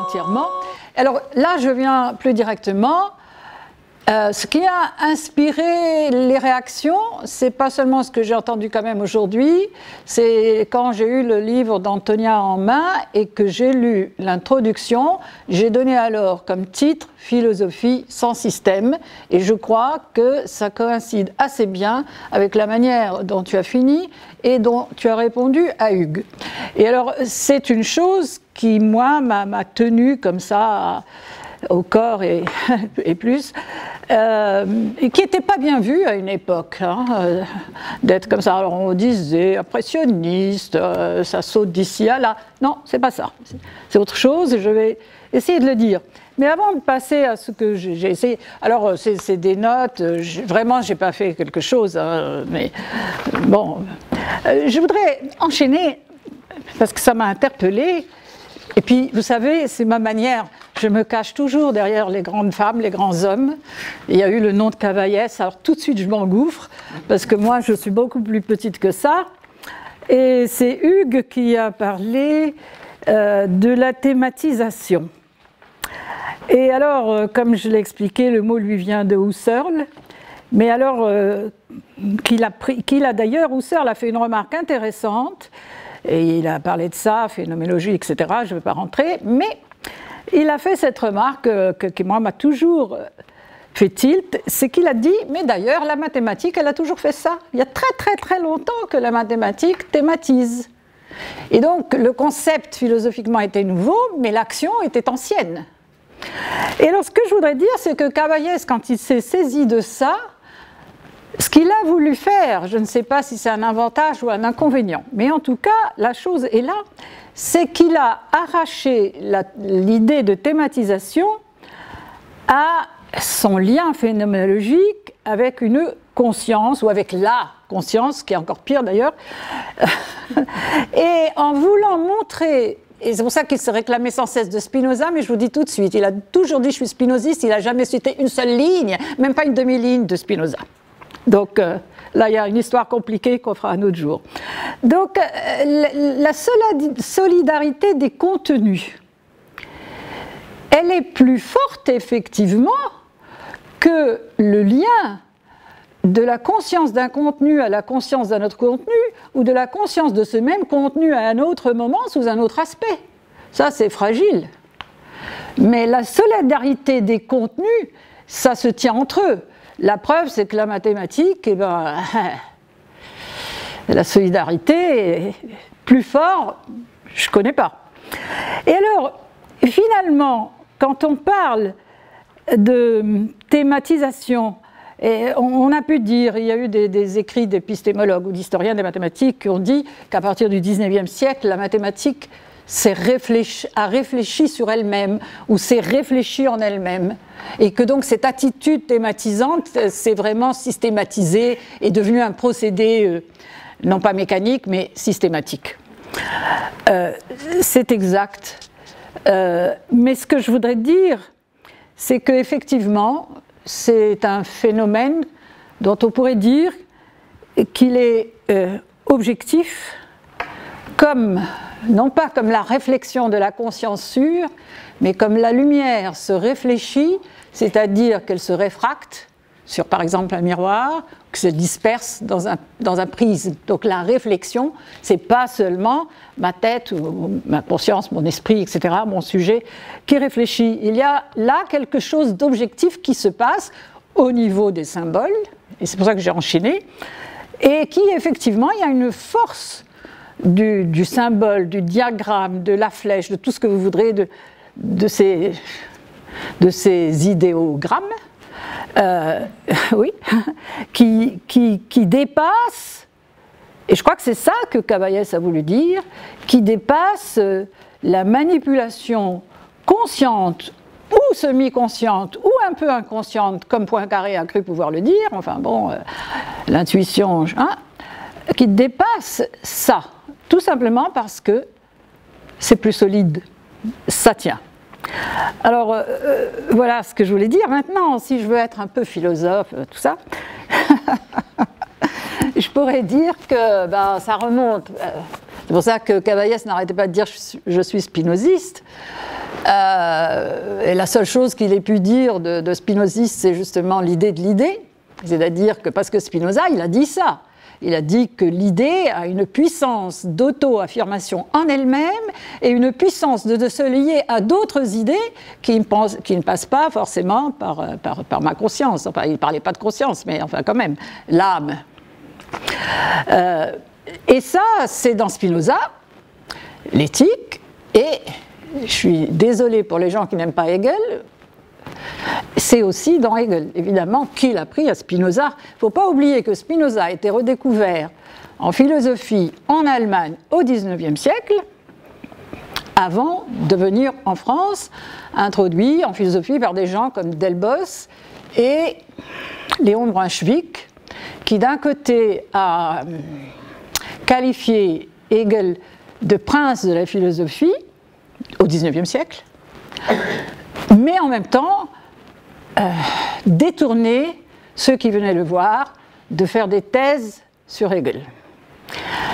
entièrement. Alors là, je viens plus directement. Ce qui a inspiré les réactions, c'est pas seulement ce que j'ai entendu quand même aujourd'hui, c'est quand j'ai eu le livre d'Antonia en main et que j'ai lu l'introduction, j'ai donné alors comme titre « Philosophie sans système » et je crois que ça coïncide assez bien avec la manière dont tu as fini et dont tu as répondu à Hugues. Et alors, c'est une chose qui, moi, m'a tenue comme ça au corps et plus, et qui n'était pas bien vu à une époque, hein, d'être comme ça. Alors on disait impressionniste, ça saute d'ici à là. Non, c'est pas ça. C'est autre chose et je vais essayer de le dire. Mais avant de passer à ce que j'ai essayé, alors c'est des notes, vraiment j'ai pas fait quelque chose, hein, mais bon, je voudrais enchaîner parce que ça m'a interpellée. Et puis, vous savez, c'est ma manière, je me cache toujours derrière les grandes femmes, les grands hommes. Il y a eu le nom de Cavaillès, alors tout de suite je m'engouffre, parce que moi je suis beaucoup plus petite que ça. Et c'est Hugues qui a parlé de la thématisation. Et alors, comme je l'ai expliqué, le mot lui vient de Husserl, mais alors, qu'il a d'ailleurs, Husserl a fait une remarque intéressante, et il a parlé de ça, phénoménologie, etc., je ne vais pas rentrer, mais il a fait cette remarque qui, moi, m'a toujours fait tilt, c'est qu'il a dit, mais d'ailleurs, la mathématique, elle a toujours fait ça. Il y a très, très, très longtemps que la mathématique thématise. Et donc, le concept, philosophiquement, était nouveau, mais l'action était ancienne. Et alors, ce que je voudrais dire, c'est que Cavaillès, quand il s'est saisi de ça, ce qu'il a voulu faire, je ne sais pas si c'est un avantage ou un inconvénient, mais en tout cas, la chose est là, c'est qu'il a arraché l'idée de thématisation à son lien phénoménologique avec une conscience, ou avec la conscience, qui est encore pire d'ailleurs, et en voulant montrer, et c'est pour ça qu'il se réclamait sans cesse de Spinoza, mais je vous dis tout de suite, il a toujours dit je suis spinoziste, il n'a jamais cité une seule ligne, même pas une demi-ligne de Spinoza. Donc là, il y a une histoire compliquée qu'on fera un autre jour. Donc la solidarité des contenus, elle est plus forte effectivement que le lien de la conscience d'un contenu à la conscience d'un autre contenu, ou de la conscience de ce même contenu à un autre moment sous un autre aspect. Ça, c'est fragile. Mais la solidarité des contenus, ça se tient entre eux. La preuve, c'est que la mathématique, eh ben, la solidarité est plus fort, je ne connais pas. Et alors, finalement, quand on parle de thématisation, et on a pu dire, il y a eu des écrits d'épistémologues ou d'historiens des mathématiques qui ont dit qu'à partir du XIXe siècle, la mathématique a réfléchi sur elle-même ou s'est réfléchie en elle-même. Et que donc cette attitude thématisante s'est vraiment systématisée et devenue un procédé, non pas mécanique, mais systématique. C'est exact. Mais ce que je voudrais dire, c'est qu'effectivement, c'est un phénomène dont on pourrait dire qu'il est objectif, comme, non pas comme la réflexion de la conscience sûre, mais comme la lumière se réfléchit, c'est-à-dire qu'elle se réfracte sur par exemple un miroir, que se disperse dans un prisme. Donc la réflexion, c'est pas seulement ma tête ou ma conscience, mon esprit, etc., mon sujet, qui réfléchit. Il y a là quelque chose d'objectif qui se passe au niveau des symboles, et c'est pour ça que j'ai enchaîné, et qui effectivement, il y a une force du symbole, du diagramme, de la flèche, de tout ce que vous voudrez, de ces idéogrammes, oui, qui dépasse, et je crois que c'est ça que Cavaillès a voulu dire, qui dépasse la manipulation consciente ou semi-consciente ou un peu inconsciente, comme Poincaré a cru pouvoir le dire, enfin bon, l'intuition, hein, qui dépasse ça, tout simplement parce que c'est plus solide, ça tient. Alors, voilà ce que je voulais dire. Maintenant, si je veux être un peu philosophe, tout ça, je pourrais dire que ben, ça remonte. C'est pour ça que Cavaillès n'arrêtait pas de dire je suis spinoziste. Et la seule chose qu'il ait pu dire de spinoziste, c'est justement l'idée de l'idée. C'est-à-dire que, parce que Spinoza, il a dit ça. Il a dit que l'idée a une puissance d'auto-affirmation en elle-même et une puissance de se lier à d'autres idées qui ne passent pas forcément par ma conscience. Enfin, il ne parlait pas de conscience, mais enfin quand même, l'âme. Et ça, c'est dans Spinoza, l'éthique, et je suis désolée pour les gens qui n'aiment pas Hegel, c'est aussi dans Hegel, évidemment, qu'il a pris à Spinoza. Il ne faut pas oublier que Spinoza a été redécouvert en philosophie en Allemagne au XIXe siècle, avant de venir en France, introduit en philosophie par des gens comme Delbos et Léon Brunswick, qui d'un côté a qualifié Hegel de prince de la philosophie au XIXe siècle, mais en même temps détourner ceux qui venaient le voir de faire des thèses sur Hegel. Pourquoi ?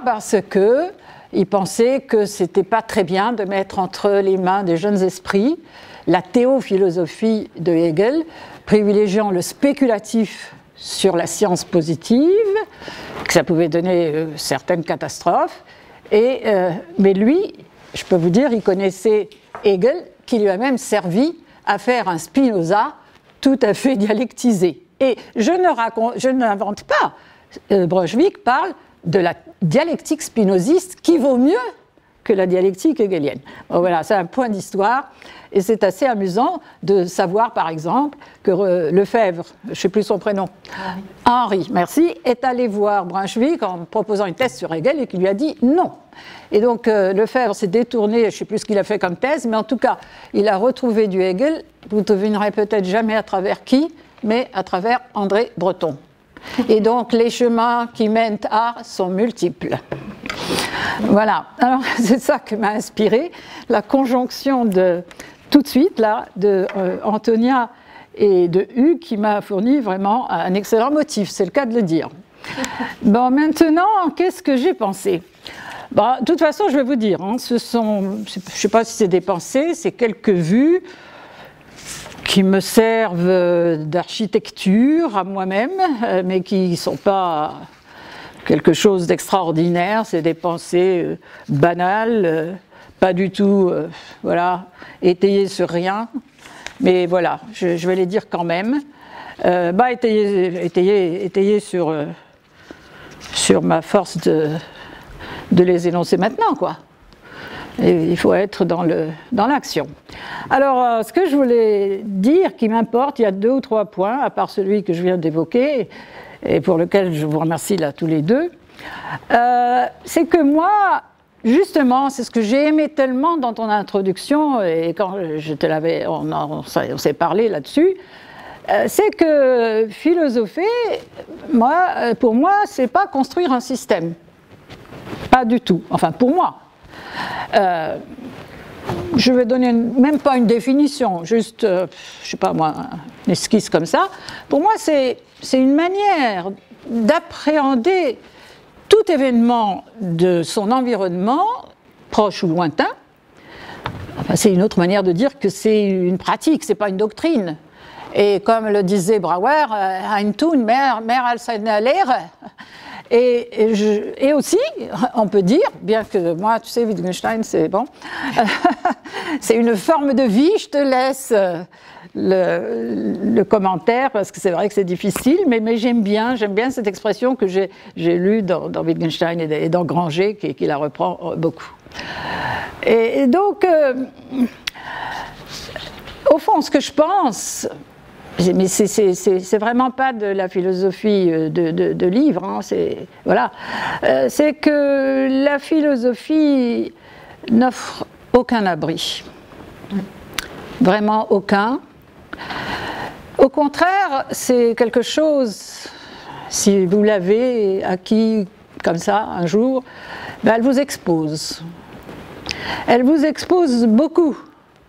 Parce qu'il pensait que ce n'était pas très bien de mettre entre les mains des jeunes esprits la théophilosophie de Hegel, privilégiant le spéculatif sur la science positive, que ça pouvait donner certaines catastrophes, mais lui, je peux vous dire, il connaissait Hegel, qui lui a même servi à faire un Spinoza tout à fait dialectisé. Et je n'invente pas. Brunswick parle de la dialectique spinoziste qui vaut mieux que la dialectique hegelienne. Bon, voilà, c'est un point d'histoire. Et c'est assez amusant de savoir, par exemple, que Lefebvre, je ne sais plus son prénom, Henri, merci, est allé voir Brunswick en proposant une thèse sur Hegel et qui lui a dit non. Et donc Lefebvre s'est détourné, je ne sais plus ce qu'il a fait comme thèse, mais en tout cas, il a retrouvé du Hegel, vous ne devinerez peut-être jamais à travers qui, mais à travers André Breton. Et donc les chemins qui mènent à sont multiples. Voilà, alors c'est ça qui m'a inspiré, la conjonction de tout de suite là, de Antonia et de Hugues qui m'a fourni vraiment un excellent motif, c'est le cas de le dire. Bon, maintenant, qu'est-ce que j'ai pensé ? Bon, de toute façon, je vais vous dire, hein, je ne sais pas si c'est des pensées, c'est quelques vues qui me servent d'architecture à moi-même, mais qui ne sont pas quelque chose d'extraordinaire, c'est des pensées banales, pas du tout, voilà, étayées sur rien, mais voilà, je vais les dire quand même, étayées sur ma force de les énoncer maintenant, quoi. Et il faut être dans l'action. Alors, ce que je voulais dire qui m'importe, il y a 2 ou 3 points, à part celui que je viens d'évoquer, et pour lequel je vous remercie là tous les deux, c'est que moi, justement, c'est ce que j'ai aimé tellement dans ton introduction, et quand je te l'avais, on s'est parlé là-dessus, c'est que philosopher, pour moi, c'est pas construire un système. Pas du tout. Enfin, pour moi. Je vais donner même pas une définition, juste, je sais pas moi, une esquisse comme ça. Pour moi, c'est une manière d'appréhender tout événement de son environnement, proche ou lointain. Enfin, c'est une autre manière de dire que c'est une pratique, c'est pas une doctrine. Et comme le disait Brouwer, ein Tun mehr als eine Lehre. Et aussi, on peut dire, bien que moi, tu sais, Wittgenstein, c'est bon, c'est une forme de vie, je te laisse le commentaire, parce que c'est vrai que c'est difficile, mais j'aime bien cette expression que j'ai lue dans Wittgenstein et dans Granger, qui la reprend beaucoup. Et donc, au fond, ce que je pense... Mais c'est vraiment pas de la philosophie de livre, hein, voilà. C'est que la philosophie n'offre aucun abri, vraiment aucun. Au contraire, c'est quelque chose, si vous l'avez acquis comme ça un jour, ben elle vous expose. Elle vous expose beaucoup,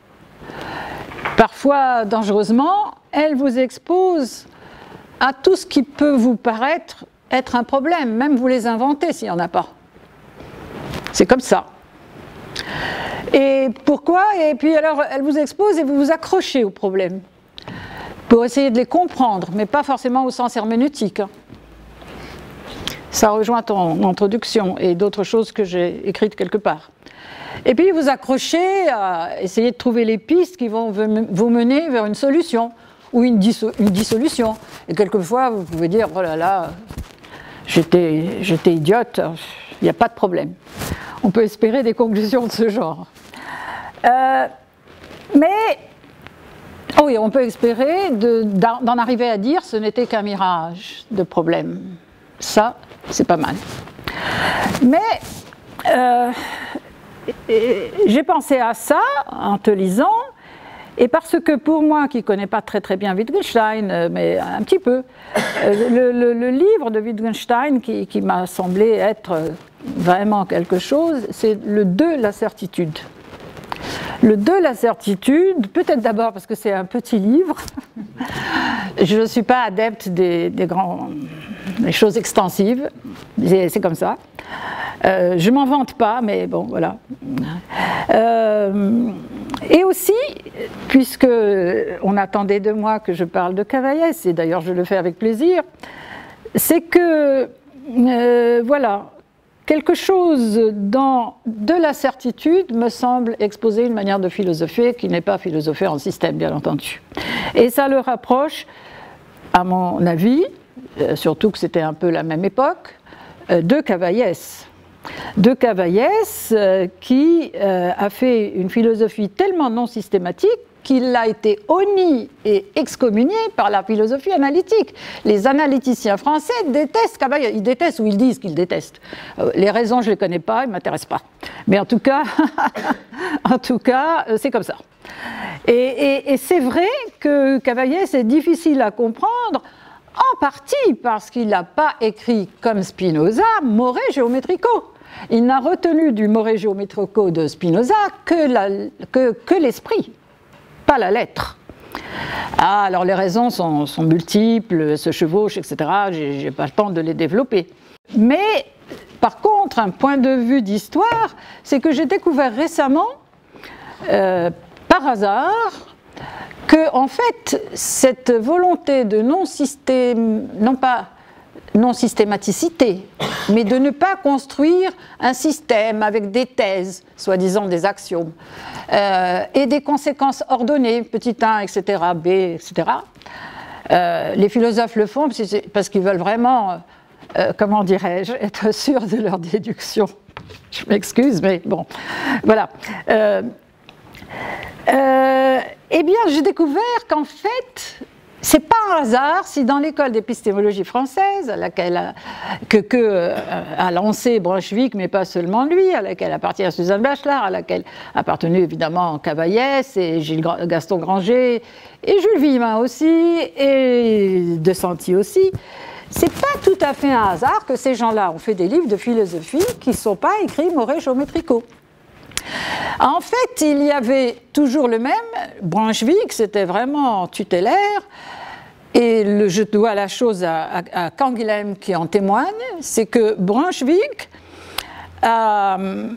parfois dangereusement. Elle vous expose à tout ce qui peut vous paraître être un problème, même vous les inventez s'il n'y en a pas. C'est comme ça. Et pourquoi? Et puis alors, elle vous expose et vous vous accrochez au problème pour essayer de les comprendre, mais pas forcément au sens herméneutique. Ça rejoint ton introduction et d'autres choses que j'ai écrites quelque part. Et puis vous accrochez à essayer de trouver les pistes qui vont vous mener vers une solution ou une dissolution. Et quelquefois, vous pouvez dire, oh là là, j'étais idiote, il n'y a pas de problème. On peut espérer des conclusions de ce genre. Mais, oh oui, on peut espérer d'en arriver à dire ce n'était qu'un mirage de problème. Ça, c'est pas mal. Mais j'ai pensé à ça en te lisant, et parce que pour moi, qui ne connais pas très bien Wittgenstein, mais un petit peu, le livre de Wittgenstein qui m'a semblé être vraiment quelque chose, c'est le de la certitude. Le de la certitude, peut-être d'abord parce que c'est un petit livre. Je ne suis pas adepte des choses extensives, c'est comme ça. Je ne m'en vante pas, mais bon, voilà. Et aussi, puisque on attendait de moi que je parle de Cavaillès, et d'ailleurs je le fais avec plaisir, c'est que, voilà, quelque chose de la certitude me semble exposer une manière de philosopher qui n'est pas philosopher en système, bien entendu. Et ça le rapproche, à mon avis, surtout que c'était un peu la même époque, de Cavaillès. De Cavaillès qui a fait une philosophie tellement non systématique qu'il a été honni et excommunié par la philosophie analytique. Les analyticiens français détestent Cavaillès, ils détestent ou ils disent qu'ils détestent. Les raisons, je ne les connais pas, ils ne m'intéressent pas. Mais en tout cas, c'est comme ça. Et c'est vrai que Cavaillès est difficile à comprendre, en partie parce qu'il n'a pas écrit comme Spinoza, More Geometrico. Il n'a retenu du More Geometrico de Spinoza que l'esprit, pas la lettre. Ah, alors les raisons sont multiples, se chevauchent, etc. Je n'ai pas le temps de les développer. Mais par contre, un point de vue d'histoire, c'est que j'ai découvert récemment, par hasard, que en fait, cette volonté de non pas non-systématicité, mais de ne pas construire un système avec des thèses, soi-disant des axiomes, et des conséquences ordonnées, petit 1, etc., B, etc. Les philosophes le font parce qu'ils veulent vraiment, comment dirais-je, être sûrs de leur déduction. Je m'excuse, mais bon, voilà. Eh bien, j'ai découvert qu'en fait, c'est pas un hasard si dans l'école d'épistémologie française, à laquelle a lancé Brunswick, mais pas seulement lui, à laquelle appartient Suzanne Bachelard, à laquelle appartenu évidemment Cavaillès et Gaston Granger, et Jules Villemin aussi, et De Santi aussi, c'est pas tout à fait un hasard que ces gens-là ont fait des livres de philosophie qui ne sont pas écrits More Geometrico. En fait, il y avait toujours le même, Brunswick, c'était vraiment tutélaire, et je dois la chose à Canguilhem qui en témoigne, c'est que Brunswick leur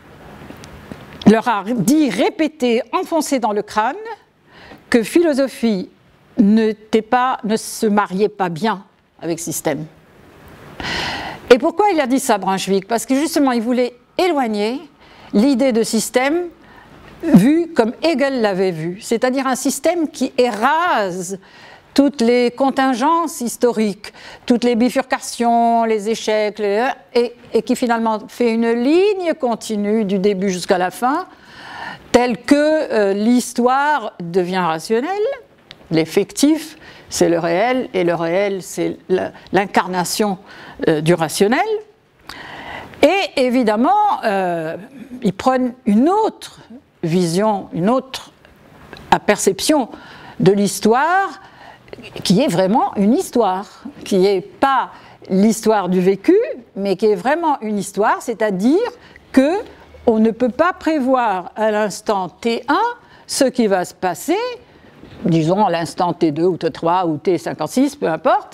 a dit, répété, enfoncé dans le crâne, que philosophie ne se mariait pas bien avec système. Et pourquoi il a dit ça, Brunswick? Parce que justement, il voulait éloigner l'idée de système vue comme Hegel l'avait vue, c'est-à-dire un système qui érase toutes les contingences historiques, toutes les bifurcations, les échecs, et qui finalement fait une ligne continue du début jusqu'à la fin, telle que l'histoire devient rationnelle, l'effectif c'est le réel, et le réel c'est l'incarnation du rationnel. Et évidemment, ils prennent une autre vision, une autre perception de l'histoire qui est vraiment une histoire, qui n'est pas l'histoire du vécu, mais qui est vraiment une histoire, c'est-à-dire qu'on ne peut pas prévoir à l'instant T1 ce qui va se passer, disons à l'instant T2 ou T3 ou T56, peu importe,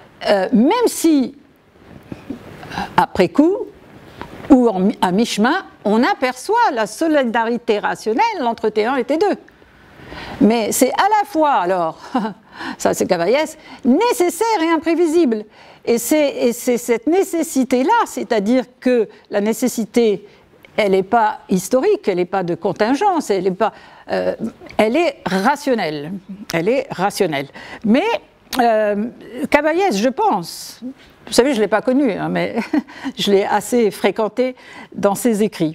même si, après coup, ou à mi-chemin, on aperçoit la solidarité rationnelle entre T1 et T2. Mais c'est à la fois, alors, ça c'est Cavaillès, nécessaire et imprévisible. Et c'est cette nécessité-là, c'est-à-dire que la nécessité, elle n'est pas historique, elle n'est pas de contingence, elle est rationnelle. Elle est rationnelle. Mais Cavaillès, je pense, vous savez, je ne l'ai pas connu, hein, mais je l'ai assez fréquenté dans ses écrits.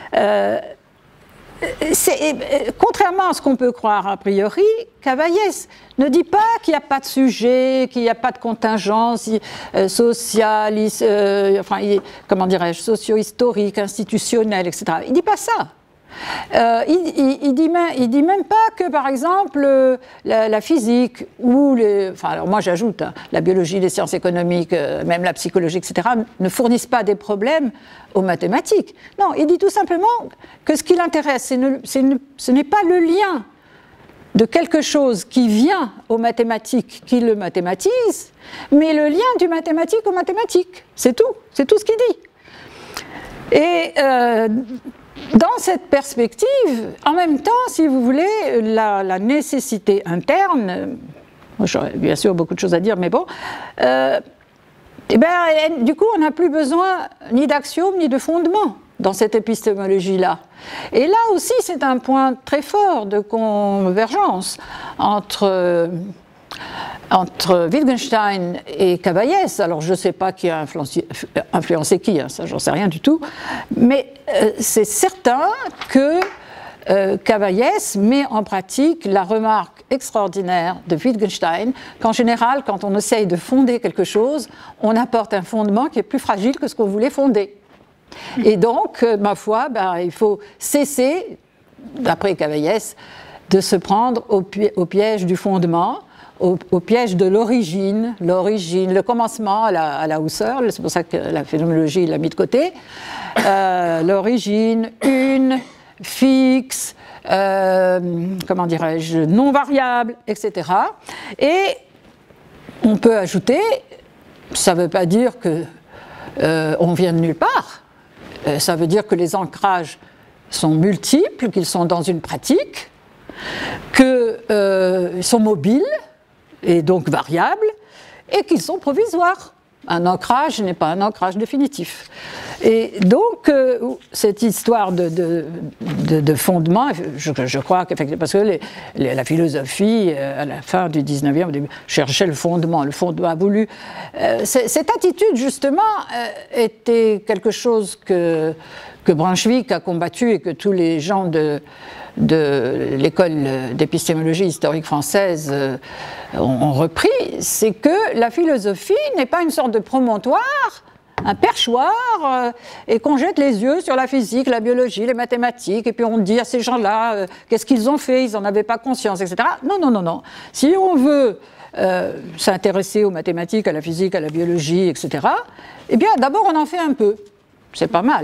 Contrairement à ce qu'on peut croire a priori, Cavaillès ne dit pas qu'il n'y a pas de sujet, qu'il n'y a pas de contingence sociale, comment dirais-je, socio-historique, institutionnelle, etc. Il ne dit pas ça. Il dit même pas que, par exemple, la physique ou alors moi j'ajoute la biologie, les sciences économiques, même la psychologie, etc., ne fournissent pas des problèmes aux mathématiques. Non, il dit tout simplement que ce qui l'intéresse, ce n'est pas le lien de quelque chose qui vient aux mathématiques, qui le mathématise, mais le lien du mathématique aux mathématiques. C'est tout ce qu'il dit. Et dans cette perspective, en même temps, si vous voulez, la nécessité interne, j'aurais bien sûr beaucoup de choses à dire, mais bon, du coup, on n'a plus besoin ni d'axiomes ni de fondements dans cette épistémologie-là. Et là aussi, c'est un point très fort de convergence entre Wittgenstein et Cavaillès. Alors je ne sais pas qui a influencé qui, hein, ça j'en sais rien du tout, mais c'est certain que Cavaillès met en pratique la remarque extraordinaire de Wittgenstein qu'en général, quand on essaye de fonder quelque chose, on apporte un fondement qui est plus fragile que ce qu'on voulait fonder. Et donc, ma foi, il faut cesser, d'après Cavaillès, de se prendre au piège du fondement, au piège de l'origine, le commencement à la Husserl, c'est pour ça que la phénoménologie l'a mis de côté, l'origine, fixe, comment dirais-je, non variable, etc. Et on peut ajouter, ça ne veut pas dire qu'on vient de nulle part, ça veut dire que les ancrages sont multiples, qu'ils sont dans une pratique, qu'ils sont mobiles, et donc variables, et qu'ils sont provisoires. Un ancrage n'est pas un ancrage définitif. Et donc, cette histoire de fondement, je crois qu'effectivement, parce que la philosophie, à la fin du 19e, au début, cherchait le fondement a voulu... cette attitude, justement, était quelque chose que Brunswick a combattu et que tous les gens de l'école d'épistémologie historique française ont repris, c'est que la philosophie n'est pas une sorte de promontoire, un perchoir, et qu'on jette les yeux sur la physique, la biologie, les mathématiques, et puis on dit à ces gens-là, qu'est-ce qu'ils ont fait, ils n'en avaient pas conscience, etc. Non. Si on veut s'intéresser aux mathématiques, à la physique, à la biologie, etc., eh bien d'abord on en fait un peu. C'est pas mal.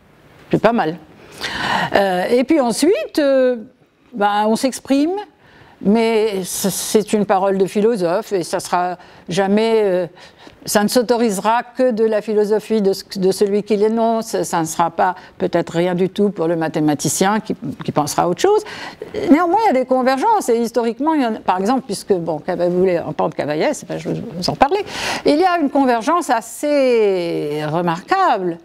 Et puis ensuite, on s'exprime, mais c'est une parole de philosophe et ça sera jamais, ça ne s'autorisera que de la philosophie de celui qui l'énonce, ça ne sera pas peut-être rien du tout pour le mathématicien qui pensera à autre chose. Néanmoins, il y a des convergences et historiquement, il y en a, par exemple, puisque vous voulez entendre Cavaillès, je vais vous en parler, il y a une convergence assez remarquable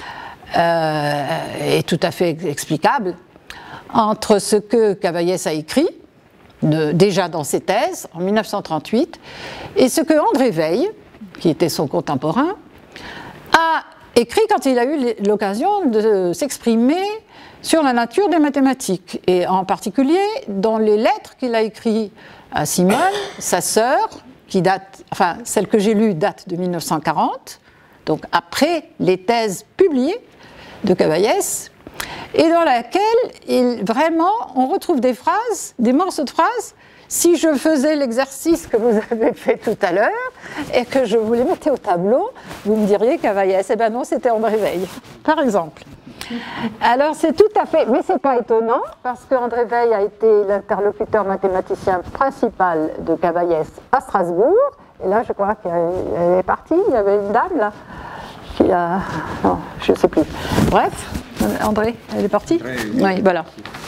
et tout à fait explicable entre ce que Cavaillès a écrit, déjà dans ses thèses, en 1938, et ce que André Weil, qui était son contemporain, a écrit quand il a eu l'occasion de s'exprimer sur la nature des mathématiques, et en particulier dans les lettres qu'il a écrites à Simone, sa sœur, qui date, enfin celle que j'ai lue date de 1940, donc après les thèses publiées de Cavaillès, et dans laquelle vraiment on retrouve des phrases, des morceaux de phrases. Si je faisais l'exercice que vous avez fait tout à l'heure et que je vous les mettais au tableau, vous me diriez Cavaillès. Eh bien non, c'était André Weil, par exemple. Alors c'est tout à fait, mais c'est pas étonnant parce qu'André Weil a été l'interlocuteur mathématicien principal de Cavaillès à Strasbourg. Et là, je crois qu'elle est partie. Il y avait une dame là qui a, non, je ne sais plus. Bref. André, elle est partie? Oui, voilà.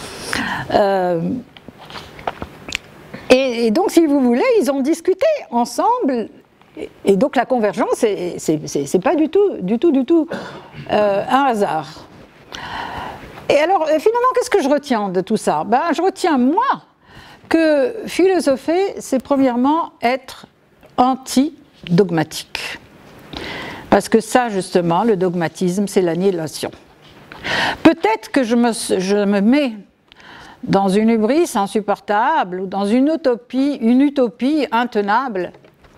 Et donc, si vous voulez, ils ont discuté ensemble. Et donc, la convergence, c'est pas du tout un hasard. Et alors, finalement, qu'est-ce que je retiens de tout ça? Ben, je retiens, moi, que philosopher, c'est premièrement être anti-dogmatique. Parce que ça, justement, le dogmatisme, c'est l'annihilation. Peut-être que je me mets dans une hubris insupportable ou dans une utopie intenable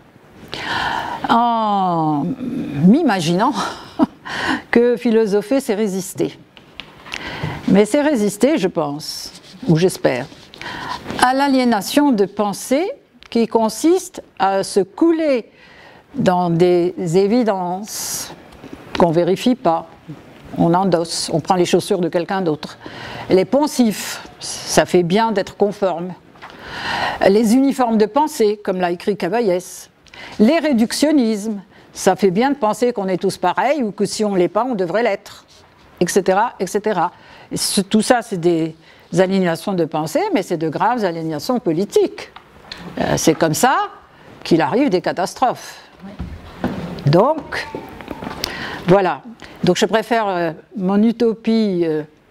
en m'imaginant que philosopher, c'est résister. Mais c'est résister, je pense, ou j'espère, à l'aliénation de pensée qui consiste à se couler dans des évidences qu'on ne vérifie pas, on endosse, on prend les chaussures de quelqu'un d'autre. Les poncifs, ça fait bien d'être conforme. Les uniformes de pensée, comme l'a écrit Cavaillès. Les réductionnismes, ça fait bien de penser qu'on est tous pareils ou que si on ne l'est pas, on devrait l'être, etc., etc. Et tout ça, c'est des aliénations de pensée, mais c'est de graves aliénations politiques. C'est comme ça qu'il arrive des catastrophes. Donc, voilà. Donc je préfère mon utopie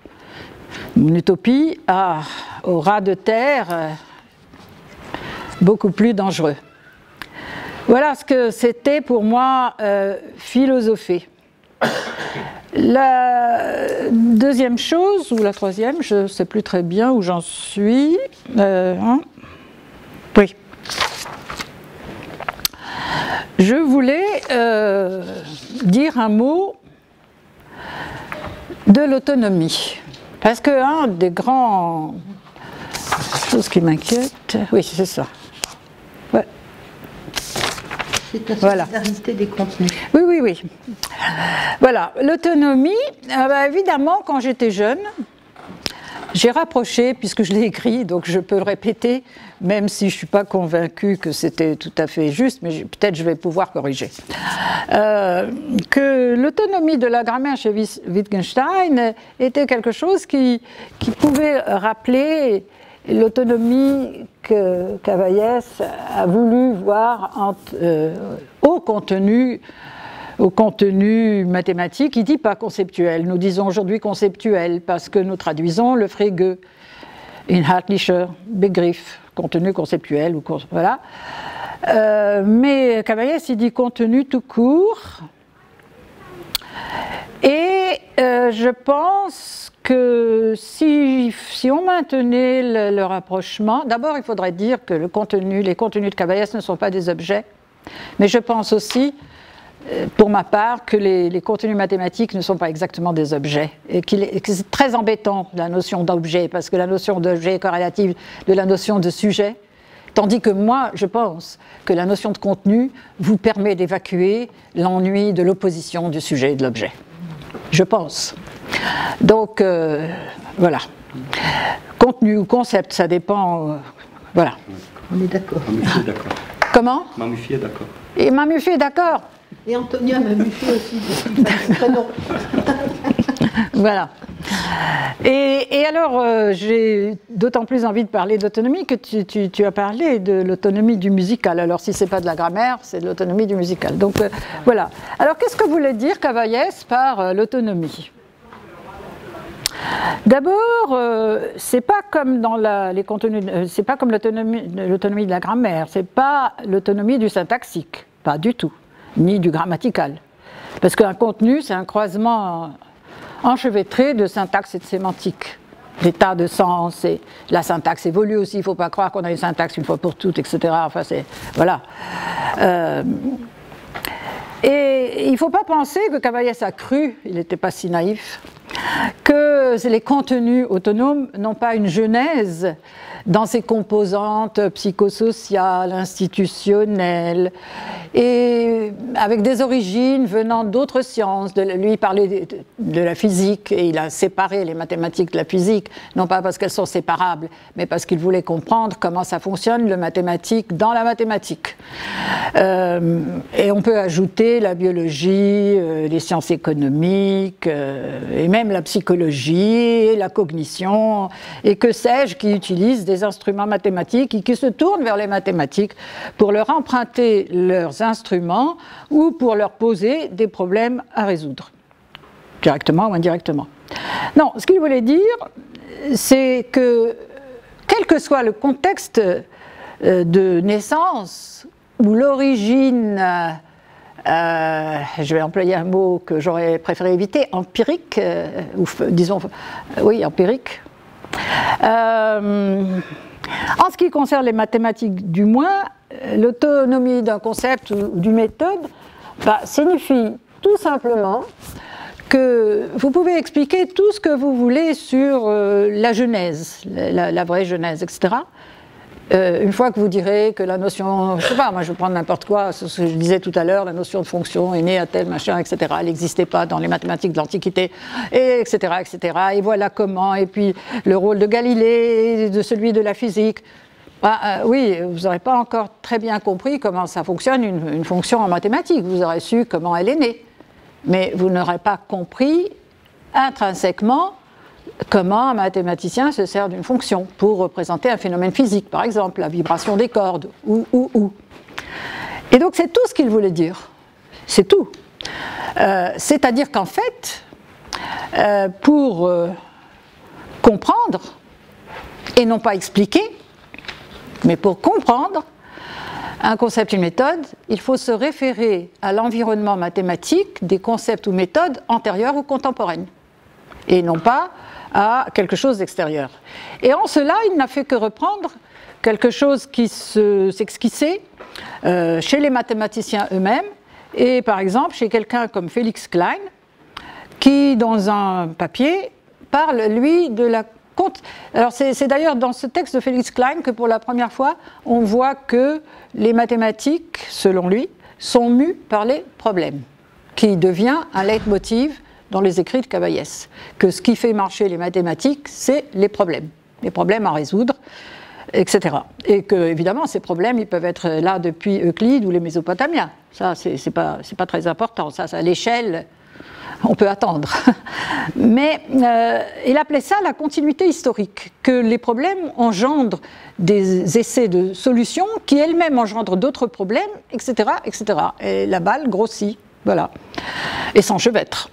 au ras de terre beaucoup plus dangereux. Voilà ce que c'était pour moi philosopher. La deuxième chose, ou la troisième, je ne sais plus très bien où j'en suis. Oui. Je voulais dire un mot de l'autonomie. Parce qu'un des grands choses qui m'inquiète, oui, c'est ça. Ouais. C'est la solidarité des contenus. Oui, oui, oui. Voilà, l'autonomie, évidemment, quand j'étais jeune, j'ai rapproché, puisque je l'ai écrit, donc je peux le répéter, même si je ne suis pas convaincue que c'était tout à fait juste, mais peut-être je vais pouvoir corriger. Que l'autonomie de la grammaire chez Wittgenstein était quelque chose qui pouvait rappeler l'autonomie que Cavaillès a voulu voir au contenu mathématique. Il ne dit pas conceptuel, nous disons aujourd'hui conceptuel parce que nous traduisons le Frege, inhaltlicher Begriff, contenu conceptuel, voilà. Mais Cavaillès, il dit contenu tout court. Et je pense que si on maintenait le rapprochement, d'abord il faudrait dire que les contenus de Cavaillès ne sont pas des objets, mais je pense aussi, pour ma part, que les contenus mathématiques ne sont pas exactement des objets, et que c'est très embêtant la notion d'objet, parce que la notion d'objet est corrélative de la notion de sujet, tandis que moi, je pense que la notion de contenu vous permet d'évacuer l'ennui de l'opposition du sujet et de l'objet. Je pense. Donc, voilà. Contenu ou concept, ça dépend. Voilà. On est d'accord. Mamuffi est d'accord. Comment ? Mamuffi est d'accord. Et Mamuffi est d'accord. Et Antonia Mamuffi aussi, c'est très long. Voilà. Et alors, j'ai d'autant plus envie de parler d'autonomie que tu as parlé de l'autonomie du musical. Alors, si ce n'est pas de la grammaire, c'est de l'autonomie du musical. Donc, voilà. Alors, qu'est-ce que voulait dire Cavaillès par l'autonomie ? D'abord, c'est pas comme dans les contenus, c'est pas comme l'autonomie de la grammaire, c'est pas l'autonomie du syntaxique, pas du tout, ni du grammatical. Parce qu'un contenu, c'est un croisement enchevêtré de syntaxe et de sémantique, d'état de sens, et la syntaxe évolue aussi, il ne faut pas croire qu'on a une syntaxe une fois pour toutes, etc. Enfin, c'est, voilà. Et il ne faut pas penser que Cavaillès a cru, il n'était pas si naïf, que les contenus autonomes n'ont pas une genèse dans ses composantes psychosociales, institutionnelles, et avec des origines venant d'autres sciences. Lui, il parlait de la physique, et il a séparé les mathématiques de la physique, non pas parce qu'elles sont séparables, mais parce qu'il voulait comprendre comment ça fonctionne, le mathématique, dans la mathématique. Et on peut ajouter la biologie, les sciences économiques, et même même la psychologie, la cognition, et que sais-je, qui utilisent des instruments mathématiques et qui se tournent vers les mathématiques pour leur emprunter leurs instruments ou pour leur poser des problèmes à résoudre, directement ou indirectement. Non, ce qu'il voulait dire, c'est que, quel que soit le contexte de naissance ou l'origine, je vais employer un mot que j'aurais préféré éviter, empirique, ou disons, oui, empirique. En ce qui concerne les mathématiques, du moins, l'autonomie d'un concept ou d'une méthode signifie tout simplement que vous pouvez expliquer tout ce que vous voulez sur la Genèse, la vraie Genèse, etc. Une fois que vous direz que la notion, je ne sais pas, moi je vais prendre n'importe quoi, ce que je disais tout à l'heure, la notion de fonction est née à tel machin, etc. Elle n'existait pas dans les mathématiques de l'Antiquité, etc., etc. Et voilà comment, et puis le rôle de Galilée, de celui de la physique. Oui, vous n'aurez pas encore très bien compris comment ça fonctionne, une fonction en mathématiques. Vous aurez su comment elle est née. Mais vous n'aurez pas compris intrinsèquement comment un mathématicien se sert d'une fonction pour représenter un phénomène physique, par exemple la vibration des cordes, ou. Et donc c'est tout ce qu'il voulait dire, c'est tout. C'est-à-dire qu'en fait, pour comprendre, et non pas expliquer, mais pour comprendre un concept, une méthode, il faut se référer à l'environnement mathématique des concepts ou méthodes antérieures ou contemporaines, et non pas à quelque chose d'extérieur. Et en cela, il n'a fait que reprendre quelque chose qui s'esquissait chez les mathématiciens eux-mêmes, et par exemple chez quelqu'un comme Felix Klein, qui dans un papier parle, lui, de la Alors c'est d'ailleurs dans ce texte de Felix Klein que pour la première fois on voit que les mathématiques, selon lui, sont mues par les problèmes, qui devient un leitmotiv dans les écrits de Cavaillès, que ce qui fait marcher les mathématiques, c'est les problèmes à résoudre, etc. Et que évidemment ces problèmes ils peuvent être là depuis Euclide ou les Mésopotamiens. Ça c'est pas très important, ça à l'échelle. On peut attendre. Mais il appelait ça la continuité historique, que les problèmes engendrent des essais de solutions qui elles-mêmes engendrent d'autres problèmes, etc., etc. Et la balle grossit, voilà, et s'enchevêtre.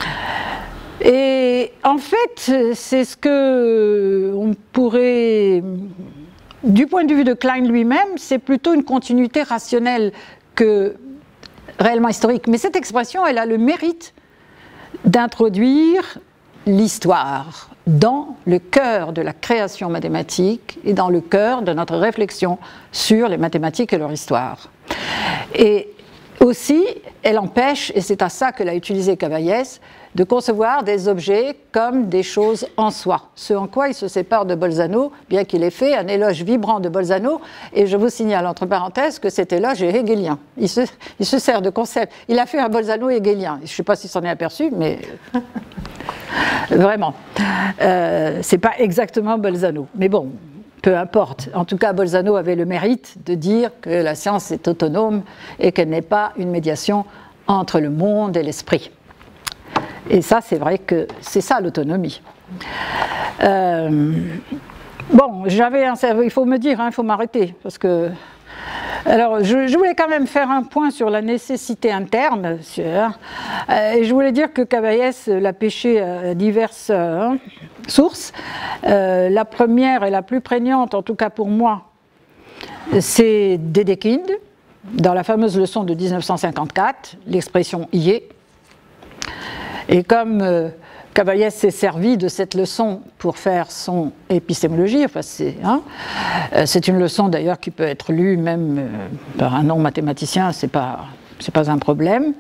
Et en fait, c'est ce que on pourrait, du point de vue de Klein lui-même, c'est plutôt une continuité rationnelle que réellement historique. Mais cette expression, elle a le mérite d'introduire l'histoire dans le cœur de la création mathématique et dans le cœur de notre réflexion sur les mathématiques et leur histoire. Et aussi, elle empêche, et c'est à ça que l'a utilisé Cavaillès, de concevoir des objets comme des choses en soi. Ce en quoi il se sépare de Bolzano, bien qu'il ait fait un éloge vibrant de Bolzano, et je vous signale entre parenthèses que cet éloge est hegelien. Il se sert de concept. Il a fait un Bolzano hegelien. Je ne sais pas s'il s'en est aperçu, mais vraiment. C'est pas exactement Bolzano. Mais bon, peu importe. En tout cas, Bolzano avait le mérite de dire que la science est autonome et qu'elle n'est pas une médiation entre le monde et l'esprit. Et ça, c'est vrai que c'est ça l'autonomie. Bon, j'avais un cerveau, il faut me dire, il faut m'arrêter, parce que... Alors, je voulais quand même faire un point sur la nécessité interne, et je voulais dire que Cavaillès l'a pêché à diverses sources. La première et la plus prégnante, en tout cas pour moi, c'est Dedekind, dans la fameuse leçon de 1954, l'expression y est. Et comme Cavaillès s'est servi de cette leçon pour faire son épistémologie, enfin c'est une leçon d'ailleurs qui peut être lue même par un non-mathématicien, c'est pas un problème.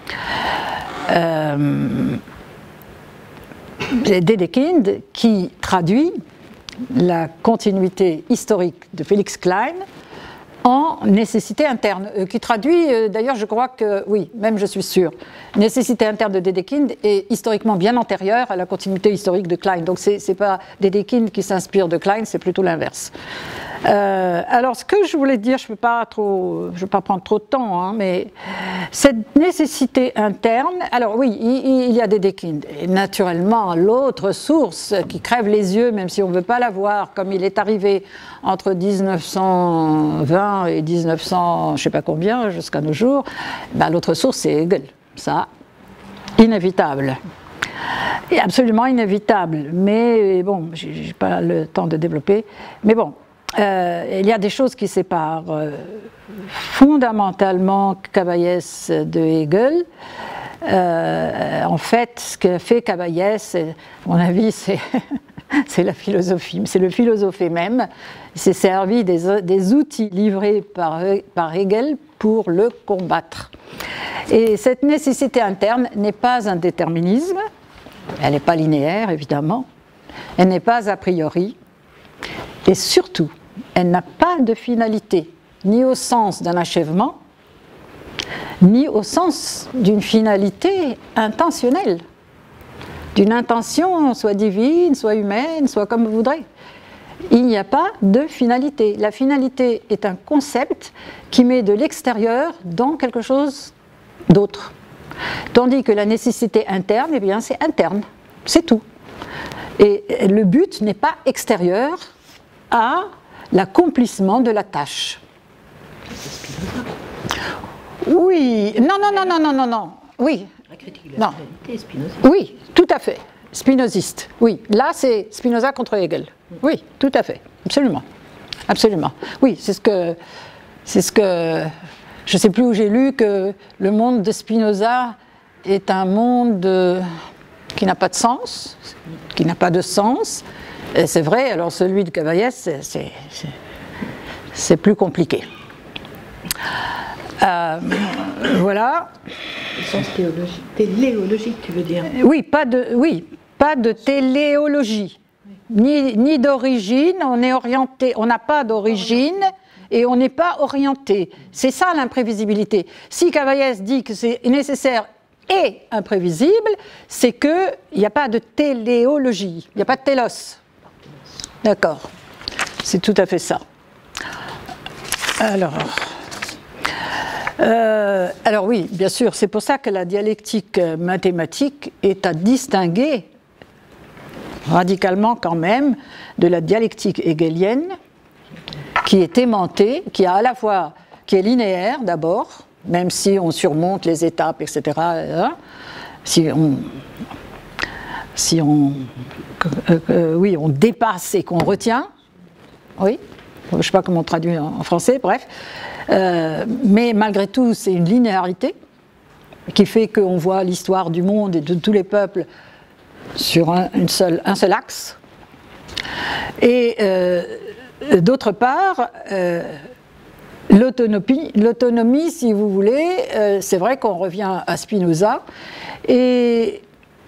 Dedekind qui traduit la continuité historique de Felix Klein en nécessité interne, qui traduit, d'ailleurs je crois que, oui, même je suis sûre, nécessité interne de Dedekind est historiquement bien antérieure à la continuité historique de Klein, donc c'est pas Dedekind qui s'inspire de Klein, c'est plutôt l'inverse. Alors, ce que je voulais dire, je ne vais pas prendre trop de temps, hein, mais cette nécessité interne, alors oui, il y a des déclines. Et naturellement, l'autre source qui crève les yeux, même si on ne veut pas la voir, comme il est arrivé entre 1920 et 1900, je ne sais pas combien, jusqu'à nos jours, ben, l'autre source, c'est Hegel. Ça, inévitable. Et absolument inévitable. Mais bon, je n'ai pas le temps de développer. Mais bon. Il y a des choses qui séparent fondamentalement Cavaillès de Hegel. En fait, ce que fait Cavaillès, à mon avis, c'est la philosophie, c'est le philosophe même. Il s'est servi des outils livrés par Hegel pour le combattre. Et cette nécessité interne n'est pas un déterminisme, elle n'est pas linéaire, évidemment, elle n'est pas a priori, et surtout, elle n'a pas de finalité, ni au sens d'un achèvement, ni au sens d'une finalité intentionnelle, d'une intention soit divine, soit humaine, soit comme vous voudrez. Il n'y a pas de finalité. La finalité est un concept qui met de l'extérieur dans quelque chose d'autre. Tandis que la nécessité interne, eh bien, c'est interne, c'est tout. Et le but n'est pas extérieur à l'accomplissement de la tâche. Oui, non. Oui. La critique de la finalité est Spinoza. Oui, tout à fait. Spinoziste. Oui, là c'est Spinoza contre Hegel. Oui, tout à fait. Absolument. Absolument. Oui, c'est ce que je ne sais plus où j'ai lu que le monde de Spinoza est un monde qui n'a pas de sens, qui n'a pas de sens. Et c'est vrai, alors celui de Cavaillès, c'est plus compliqué. Voilà. Le sens téléologique, tu veux dire? Oui, pas de téléologie, ni d'origine. On est orienté, on n'a pas d'origine et on n'est pas orienté. C'est ça l'imprévisibilité. Si Cavaillès dit que c'est nécessaire et imprévisible, c'est qu'il n'y a pas de téléologie, il n'y a pas de télos. D'accord, c'est tout à fait ça. Alors oui, bien sûr, c'est pour ça que la dialectique mathématique est à distinguer radicalement quand même de la dialectique hegelienne, qui est aimantée, qui est linéaire d'abord, même si on surmonte les étapes, etc. On dépasse et qu'on retient, oui, je ne sais pas comment on traduit en français, bref, mais malgré tout, c'est une linéarité qui fait qu'on voit l'histoire du monde et de tous les peuples sur un seul axe. Et d'autre part, l'autonomie, si vous voulez, c'est vrai qu'on revient à Spinoza, et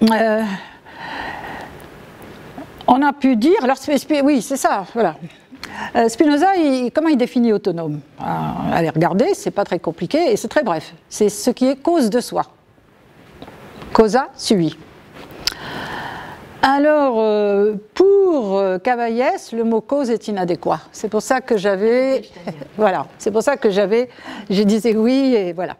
on a pu dire, alors oui, c'est ça, voilà. Spinoza, comment il définit autonome? Allez regarder, c'est pas très compliqué et c'est très bref. C'est ce qui est cause de soi. Causa sui. Alors, pour Cavaillès, le mot cause est inadéquat. C'est pour ça que j'avais, voilà, c'est pour ça que je disais oui et voilà.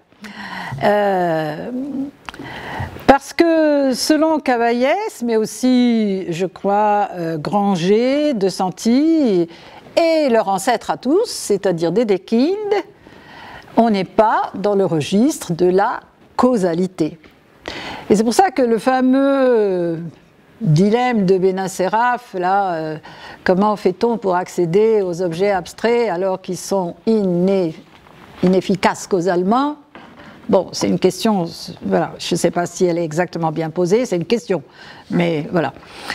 Parce que selon Cavaillès, mais aussi, je crois, Granger, De Santi et leur ancêtre à tous, c'est-à-dire Dedekind, on n'est pas dans le registre de la causalité. Et c'est pour ça que le fameux dilemme de Benacerraf, là, comment fait-on pour accéder aux objets abstraits alors qu'ils sont inefficaces causalement? Bon, c'est une question, voilà, je ne sais pas si elle est exactement bien posée, c'est une question, mais voilà.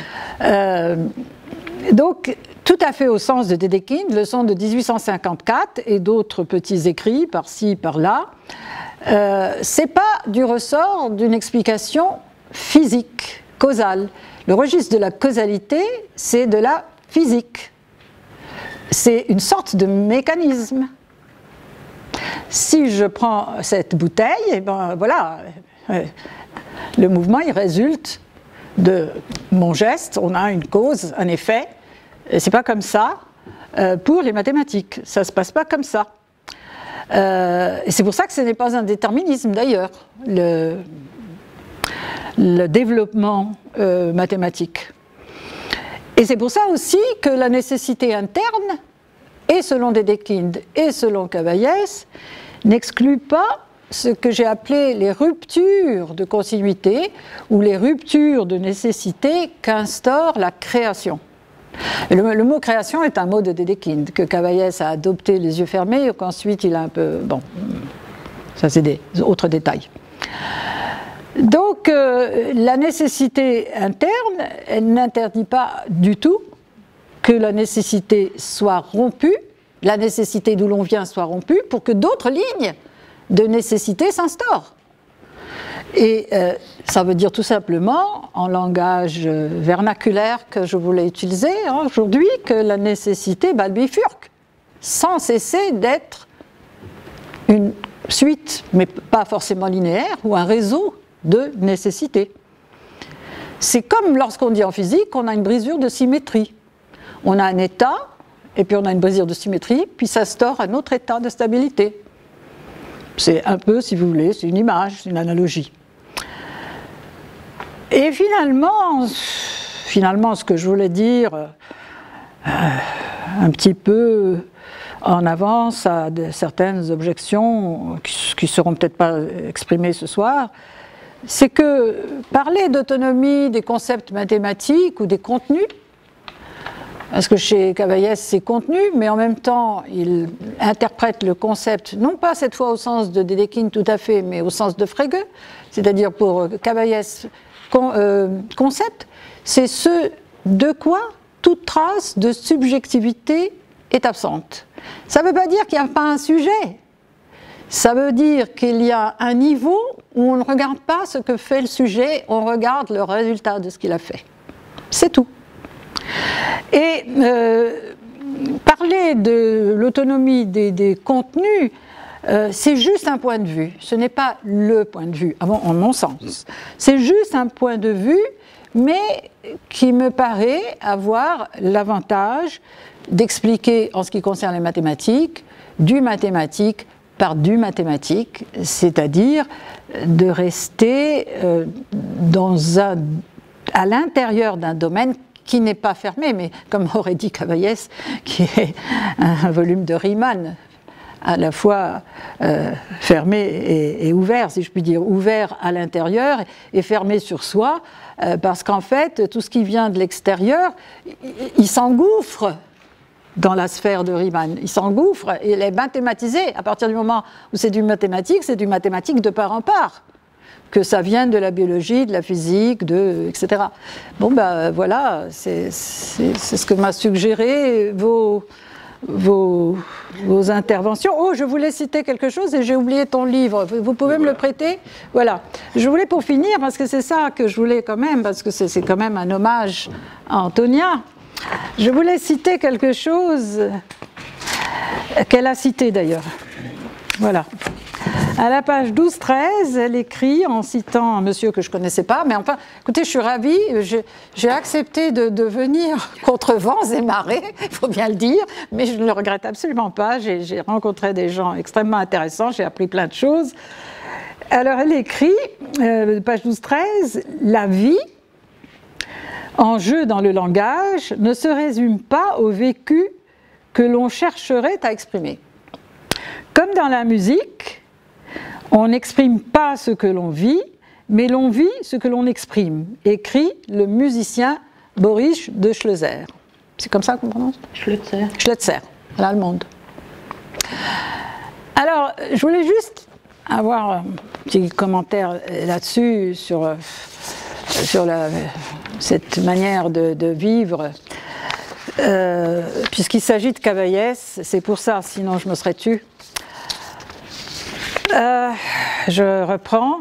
Donc, tout à fait au sens de Dedekind, leçon de 1854 et d'autres petits écrits par-ci, par-là, c'est pas du ressort d'une explication physique, causale. Le registre de la causalité, c'est de la physique. C'est une sorte de mécanisme. Si je prends cette bouteille, et ben voilà, le mouvement il résulte de mon geste. On a une cause, un effet. C'est pas comme ça pour les mathématiques. Ça ne se passe pas comme ça. Et c'est pour ça que ce n'est pas un déterminisme d'ailleurs, le développement mathématique. Et c'est pour ça aussi que la nécessité interne, et selon Dedekind et selon Cavaillès, n'exclut pas ce que j'ai appelé les ruptures de continuité ou les ruptures de nécessité qu'instaure la création. Le mot création est un mot de Dedekind que Cavaillès a adopté les yeux fermés et qu'ensuite il a un peu... Bon, ça c'est des autres détails. Donc la nécessité interne, elle n'interdit pas du tout que la nécessité soit rompue, la nécessité d'où l'on vient soit rompue pour que d'autres lignes de nécessité s'instaurent. Et ça veut dire tout simplement, en langage vernaculaire que je voulais utiliser aujourd'hui, que la nécessité bifurque, sans cesser d'être une suite, mais pas forcément linéaire, ou un réseau de nécessités. C'est comme lorsqu'on dit en physique qu'on a une brisure de symétrie. On a un état, et puis on a une brisure de symétrie, puis ça s'instaure un autre état de stabilité. C'est un peu, si vous voulez, c'est une image, c'est une analogie. Et finalement, ce que je voulais dire, un petit peu en avance à certaines objections qui ne seront peut-être pas exprimées ce soir, c'est que parler d'autonomie des concepts mathématiques ou des contenus, parce que chez Cavaillès c'est contenu, mais en même temps il interprète le concept, non pas cette fois au sens de Dedekind tout à fait, mais au sens de Frege, c'est-à-dire pour Cavaillès, concept, c'est ce de quoi toute trace de subjectivité est absente. Ça ne veut pas dire qu'il n'y a pas un sujet, ça veut dire qu'il y a un niveau où on ne regarde pas ce que fait le sujet, on regarde le résultat de ce qu'il a fait. C'est tout. Et parler de l'autonomie des contenus, c'est juste un point de vue, ce n'est pas le point de vue, en mon sens. C'est juste un point de vue, mais qui me paraît avoir l'avantage d'expliquer, en ce qui concerne les mathématiques, du mathématique par du mathématique, c'est-à-dire de rester à l'intérieur d'un domaine qui n'est pas fermé, mais comme aurait dit Cavaillès, qui est un volume de Riemann, à la fois fermé et ouvert, si je puis dire, ouvert à l'intérieur et fermé sur soi, parce qu'en fait, tout ce qui vient de l'extérieur, il s'engouffre dans la sphère de Riemann. Il s'engouffre et il est mathématisé. À partir du moment où c'est du mathématique de part en part. Que ça vienne de la biologie, de la physique, etc. Bon, ben voilà, c'est ce que m'a suggéré vos interventions. Oh, je voulais citer quelque chose et j'ai oublié ton livre. Vous pouvez me le prêter? Voilà. Je voulais pour finir, parce que c'est ça que je voulais quand même, parce que c'est quand même un hommage à Antonia. Je voulais citer quelque chose qu'elle a cité d'ailleurs. Voilà. À la page 12-13, elle écrit, en citant un monsieur que je ne connaissais pas, mais enfin, écoutez, je suis ravie, j'ai accepté de venir contre vents et marées, il faut bien le dire, mais je ne le regrette absolument pas, j'ai rencontré des gens extrêmement intéressants, j'ai appris plein de choses. Alors elle écrit, page 12-13, la vie, en jeu dans le langage, ne se résume pas au vécu que l'on chercherait à exprimer. Comme dans la musique, on n'exprime pas ce que l'on vit, mais l'on vit ce que l'on exprime, écrit le musicien Boris de Schlözer. C'est comme ça qu'on prononce ? Schlözer. Schlözer, à l'allemande. Alors, je voulais juste avoir un petit commentaire là-dessus, sur cette manière de vivre, puisqu'il s'agit de Cavaillès, c'est pour ça, sinon je me serais tue. Je reprends,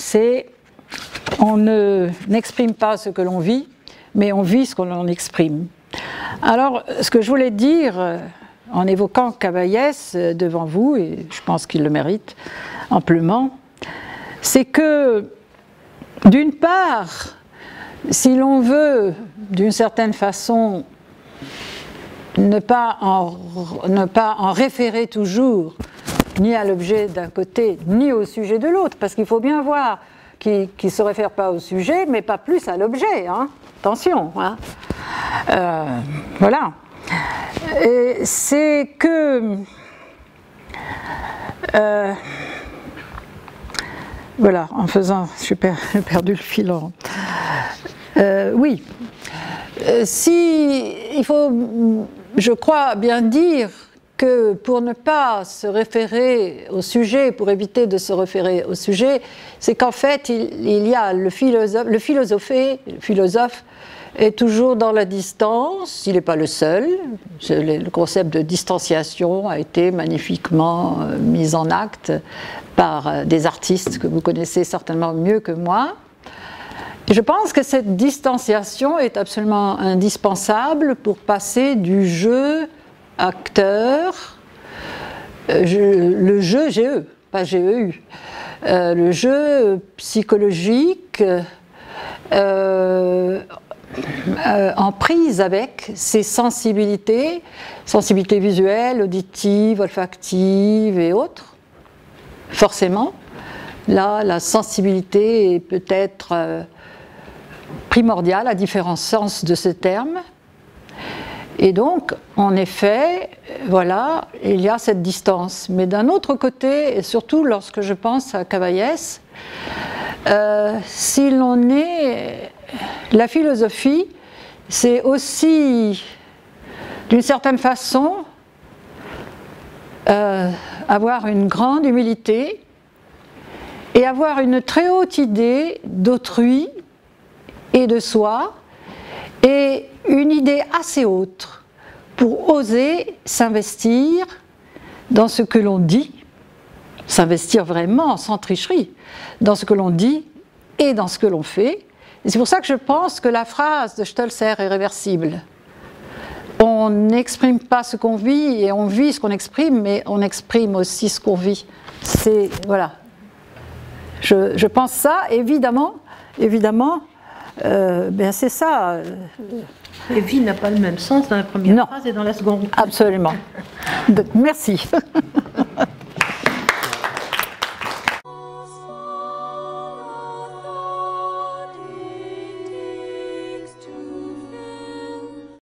on n'exprime pas ce que l'on vit, mais on vit ce que l'on exprime. Alors, ce que je voulais dire, en évoquant Cavaillès devant vous, et je pense qu'il le mérite amplement, c'est que, d'une part, si l'on veut, d'une certaine façon, ne pas en référer toujours ni à l'objet d'un côté, ni au sujet de l'autre, parce qu'il faut bien voir qu'il ne se réfère pas au sujet, mais pas plus à l'objet. Hein. Attention. Hein. Voilà. C'est que... voilà, en faisant... J'ai perdu le fil. Oui. Il faut, je crois, bien dire que pour ne pas se référer au sujet, pour éviter de se référer au sujet, c'est qu'en fait, il y a le philosophe est toujours dans la distance, il n'est pas le seul. Le concept de distanciation a été magnifiquement mis en acte par des artistes que vous connaissez certainement mieux que moi. Et je pense que cette distanciation est absolument indispensable pour passer du jeu acteur, le jeu GE, pas GEU, le jeu psychologique en prise avec ses sensibilités visuelles, auditives, olfactives et autres. Forcément, là, la sensibilité est peut-être primordiale à différents sens de ce terme. Et donc, en effet, voilà, il y a cette distance. Mais d'un autre côté, et surtout lorsque je pense à Cavaillés, si l'on est... La philosophie, c'est aussi, d'une certaine façon, avoir une grande humilité et avoir une très haute idée d'autrui et de soi, et une idée assez haute pour oser s'investir dans ce que l'on dit, s'investir vraiment sans tricherie, dans ce que l'on dit et dans ce que l'on fait. Et c'est pour ça que je pense que la phrase de Stölzer est réversible. On n'exprime pas ce qu'on vit et on vit ce qu'on exprime, mais on exprime aussi ce qu'on vit. C'est, voilà. Je pense ça, évidemment, ben c'est ça. Et vie n'a pas le même sens dans la première phrase et dans la seconde. Absolument. Merci.